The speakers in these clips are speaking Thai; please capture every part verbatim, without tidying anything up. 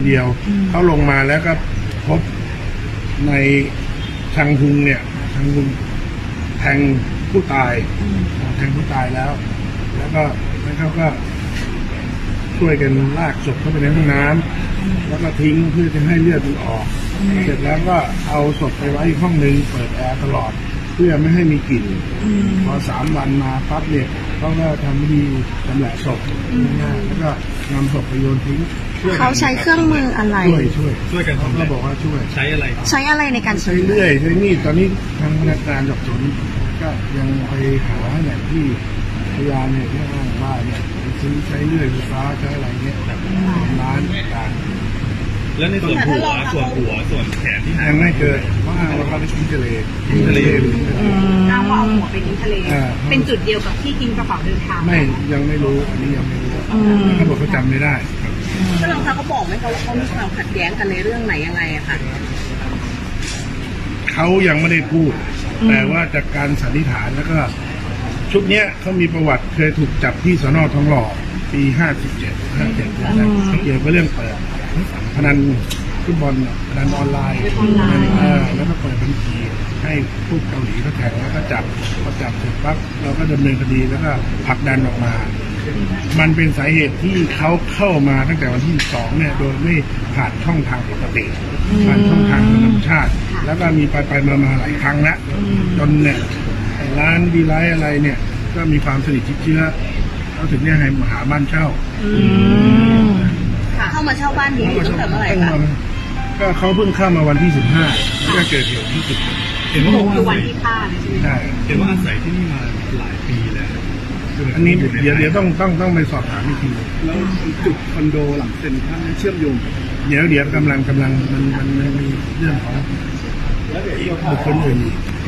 เดียวเขาลงมาแล้วก็พบในชังฮุงเนี่ยชังฮุงแทงผู้ตายแทงผู้ตายแล้วแล้วก็แล้วเขาก็ช่วยกันลากศพเข้าไปในห้องน้ำแล้วก็ทิ้งเพื่อจะให้เลือดมันออกเสร็จแล้วก็เอาศพไปไว้อีกห้องหนึ่งเปิดแอร์ตลอดเพื่อไม่ให้มีกลิ่นพอสามวันมาปั๊บเนี่ยเขาก็ทำพิธีชำแหละศพง่ายๆแล้วก็นำศพไปโยนทิ้งเขาใช้เครื่องมืออะไรช่วยช่วยช่วยกันเขาบอกว่าช่วยใช้อะไรใช้อะไรในการใช้เลื่อยใช้มีดตอนนี้ทางพนักงานสอบสวนก็ยังไปหาอย่างที่พยานเนี่ยที่อ้างว่าเนี่ยซื้อใช้เลื่อยไฟฟ้าใช้อะไรเนี่ยแบบร้านต่างแล้วในส่วนหัวส่วนหัวส่วนแขนที่ยังไม่เกิดเพราะอ้างว่าเขาไปทิ้งทะเลทิ้งทะเลอ้างว่าเอาหัวไปทิ้งทะเลเป็นจุดเดียวกับที่ทิ้งกระเป๋าเดินทางไม่ยังไม่รู้อันนี้ยังไม่รู้เขาบอกเขาจำไม่ได้ท่านรองคะเขาบอกไหมคะว่าเขามีความขัดแย้งกันในเรื่องไหนยังไงอะคะเขายังไม่ได้พูดแต่ว่าจากการสันนิษฐานแล้วก็ชุดเนี้ยเขามีประวัติเคยถูกจับที่สน.ทองหล่อปีห้าสิบเจ็ดห้าเจ็ดนะเกี่ยวกับเรื่องเปิดพนันฟุตบอลพนันออนไลน์แล้วก็เปิดบัญชีให้ผู้เกาหลีเขาแข่งแล้วก็จับพอจับเสร็จปั๊บเราก็ดำเนินคดีแล้วก็ผลักดันออกมามันเป็นสาเหตุที่เขาเข้ามาตั้งแต่วันที่สองเนี่ยโดยไม่ผ่านช่องทางปกติผ่านช่องทางธรรมชาติแล้วก็มีไปไปมามาหลายครั้งแล้วจนเนี่ยร้านดีไลท์อะไรเนี่ยก็มีความสนิทชิดเชื้อเขาถึงเนี่ยให้มาหาบ้านเช่าเข้ามาเช่าบ้านนี้ตั้งแต่เมื่อไหร่คะก็เขาเพิ่งเข้ามาวันที่สิบห้าแล้วก็เกิดเหตุที่สิบเห็นว่าคือวันที่ฆ่าเลยใช่ไหมเห็นว่าอาศัยที่นี่มาหลายปีแล้วอันนี้เดี๋ยวเดี๋ยวต้องต้องต้องไปสอบถามอีกทีแล้วจุดคอนโดหลังเซ็นทรัลเชื่อมโยงเดี๋ยวเดี๋ยวกำลังกำลังมันมันมันมีเรื่องของบุคคลอื่น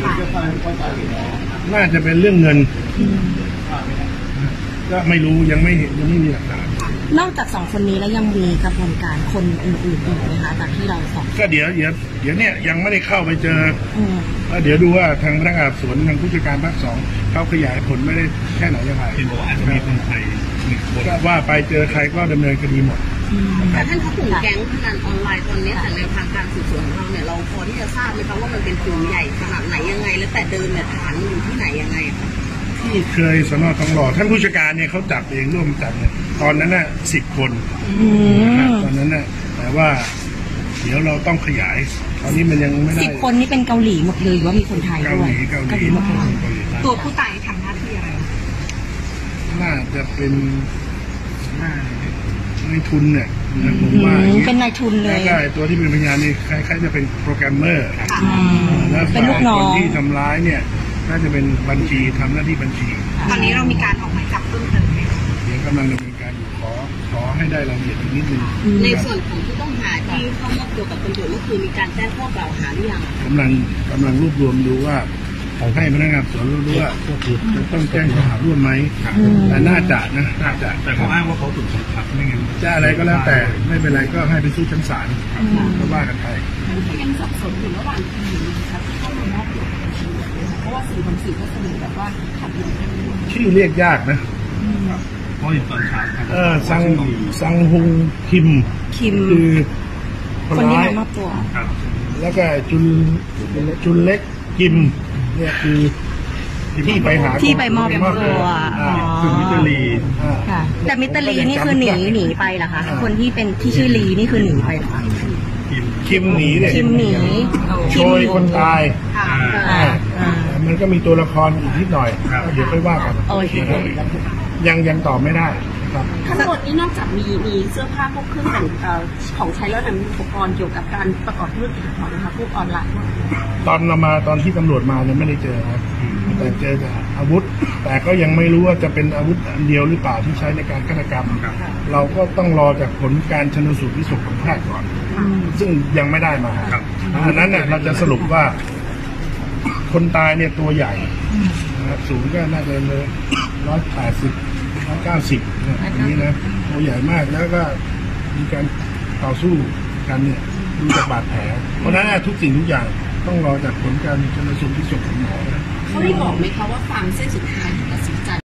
น่าจะเป็นเรื่องเงินก็ไม่รู้ยังไม่ยังไม่มีหลักฐานนอกจากสองคนนี้แล้วยังมีกระบวนการคนอื่นๆอีกไหมคะจากที่เราสอบก็เดี๋ยวเดี๋ยวเดี๋ยวเนี่ยยังไม่ได้เข้าไปเจอแล้วเดี๋ยวดูว่าทางพนักงานสวนทางผู้จัดการภาคสองเขาขยายผลไม่ได้แค่ไหนยังไงเห็นบอกว่าอาจจะมีคนไทยก็ว่าไปเจอใครก็ดำเนินคดีหมดแต่ท่านเขากลุ่มแก๊งพนันออนไลน์ตอนนี้แต่ในทางการสืบสวนของเราเนี่ยเราพอที่จะทราบไหมคะว่ามันเป็นกลุ่มใหญ่ขนาดไหนยังไงแล้วแต่เดิมเนี่ยฐานมันอยู่ที่ไหนยังไงคะที่เคยสน.ทองหล่อท่านผู้จัดการเนี่ยเขาจับเองร่วมจับเนี่ยตอนนั้นน่ะสิบคนตอนนั้นน่ะแต่ว่าเดี๋ยวเราต้องขยายตอนนี้มันยังไม่ได้สิบคนนี่เป็นเกาหลีหมดเลยว่ามีคนไทยด้วยเกาหลีเกาหลีหมดเลยตัวผู้ตายทำหน้าที่อะไรน่าจะเป็นนายทุนเนี่ยผมว่าเป็นนายทุนเลยแล้วก็ตัวที่เป็นพยานนี่คล้ายๆจะเป็นโปรแกรมเมอร์แล้วเป็นลูกน้องคนที่ทำร้ายเนี่ยน่าจะเป็นบัญชีทำหน้าที่บัญชีตอนนี้เรามีการออกหมายจับเพิ่มเติมไหมเดี๋ยวกำลังดำเนินการอยู่ขอขอให้ได้รายละเอียดอีกนิดนึงในส่วนของผู้ต้องหาที่เข้ามอบตัวกับตำรวจก็คือมีการแจ้งข้อกล่าวหาหรือยังกำลังกำลังรวบรวมดูว่าให้พนักงานสอบสวนรู้ว่าจะต้องแจ้งข้อหาร่วมไหมแต่น่าจะนะน่าจะแต่เขาอ้างว่าเขาถูกบังคับไม่งั้นจะอะไรก็แล้วแต่ไม่เป็นไรก็ให้ไปสู้ชั้นศาลก็ว่ากันไปยังสับสนอยู่ระหว่างทีมนะครับที่เข้ามามอบตัวเพราะว่าสื่อบางสื่อก็เสนอแบบว่าขัดแย้งกันชื่อเรียกยากนะเพราะเห็นตอนเช้าเออซังซังฮุงคิมคิมคือคนที่มามอบตัวแล้วก็จุนจุนเล็กคิมเนี่ยคือที่ไปหาที่ไปมอบตัวคือมิตรลีแต่มิตรลีนี่คือหนีหนีไปเหรอคะคนที่เป็นที่ชื่อลีนี่คือหนีไปเหรอคะคิมหนีเนี่ยคิมหนีโชยคนตายมันก็มีตัวละครอีกนิดหน่อยเดี๋ยวค่อยว่ากันยังยังตอบไม่ได้ครับทั้งหมดนี้นอกจากมีมีเสื้อผ้าพวกเครื่องแต่งของใช้แล้วมีอุปกรณ์เกี่ยวกับการประกอบธุรกิจของนะคะพวกออนไลน์ตอนเรามาตอนที่ตำรวจมาเนี่ยไม่ได้เจอครับแต่เจอแต่อาวุธแต่ก็ยังไม่รู้ว่าจะเป็นอาวุธอันเดียวหรือเปล่าที่ใช้ในการฆาตกรรมเราก็ต้องรอจากผลการชันสูตรพลิกศพของแพทย์ก่อนซึ่งยังไม่ได้มาดังนั้นเนี่ยเราจะสรุปว่าคนตายเนี่ยตัวใหญ่สูงก็น่าจะเลยร้อยแปดสิบร้อยเก้าสิบอย่างนี้นะตัวใหญ่มากแล้วก็มีการต่อสู้กันเนี่ยดูจากบาดแผลเพราะฉะนั้นทุกสิ่งทุกอย่างต้องรอจากผลการชันสูตรพลิกศพของหมอเขาได้บอกไหมคะว่าฟางเส้นสุดท้ายที่